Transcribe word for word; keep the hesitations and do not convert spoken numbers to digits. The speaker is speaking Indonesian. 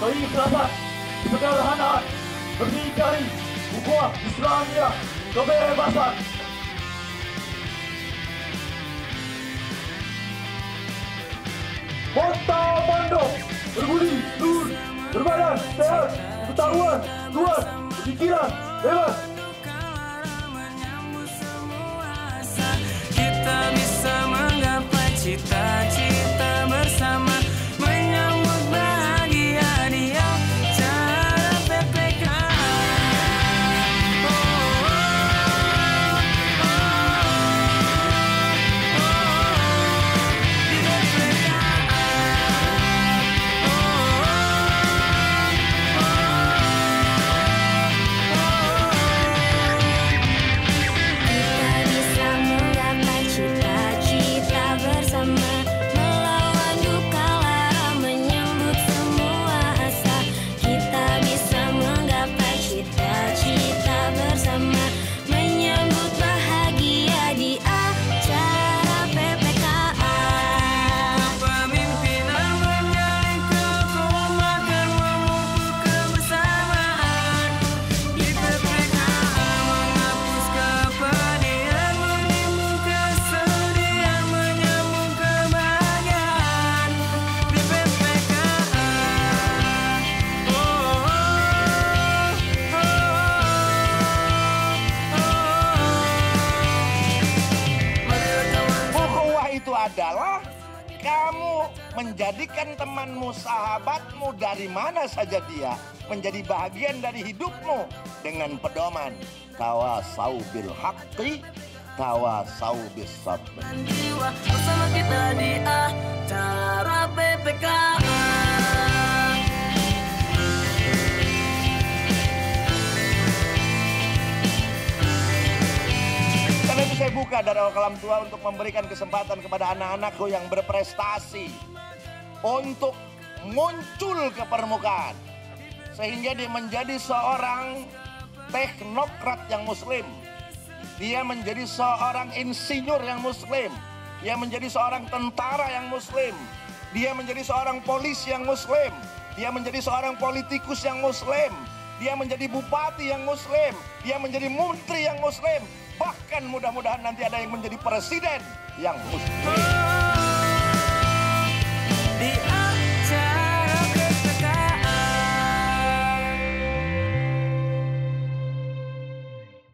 keikhlasan, kesederhanaan, berdikari, ukhuwah Islamiyah, kebebasan. Montang mandok, berbudi, lurus, berbadan, sehat, pengetahuan, luas, pikiran, bebas. Kita bisa menggapai cita-cita bersama, menyambut bahagia di acara P P K. Oh, oh, oh, oh, di P P K. Oh, oh, kita bisa menggapai cita-cita bersama, melawan duka lara, menyambut semua asa. Kita bisa menggapai cita-cita bersama, menyambut bahagia di acara P P K A. Kepemimpinan menjalin kekompakan, memupuk kebersamaan di P P K A, menghapus kepedihan, menimbun kesedihan, menyambung kebahagiaan di P P K A. Oh, oh, oh, oh. Ukhuwah itu adalah kamu menjadikan temanmu, sahabatmu dari mana saja dia menjadi bagian dari hidupmu dengan pedoman tawasau bil haqqi, tawasau bis sabr. Jiwa bersama kita di acara P P K A. Karena itu saya buka dari awal kalam tua untuk memberikan kesempatan kepada anak-anakku yang berprestasi untuk muncul ke permukaan sehingga dia menjadi seorang teknokrat yang muslim, dia menjadi seorang insinyur yang muslim, dia menjadi seorang tentara yang muslim, dia menjadi seorang polisi yang muslim, dia menjadi seorang politikus yang muslim, dia menjadi bupati yang muslim, dia menjadi menteri yang muslim, bahkan mudah-mudahan nanti ada yang menjadi presiden yang muslim.